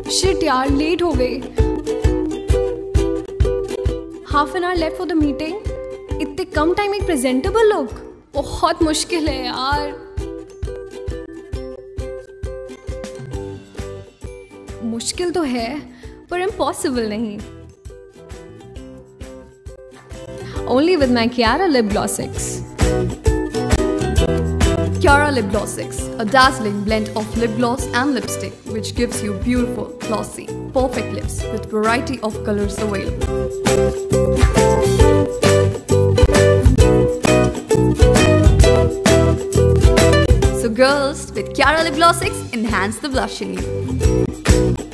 Shit यार, late हो गई। Half an hour left for the meeting. इतने कम टाइम में प्रेजेंटेबल लुक, बहुत मुश्किल है यार। मुश्किल तो है पर इम्पॉसिबल नहीं। Only with my Kiara Lip Gloss 6. Kiara Lip Gloss 6, a dazzling blend of lip gloss and lipstick which gives you beautiful, glossy, perfect lips with variety of colors available. So girls, with Kiara Lip Gloss 6, enhance the blush in you.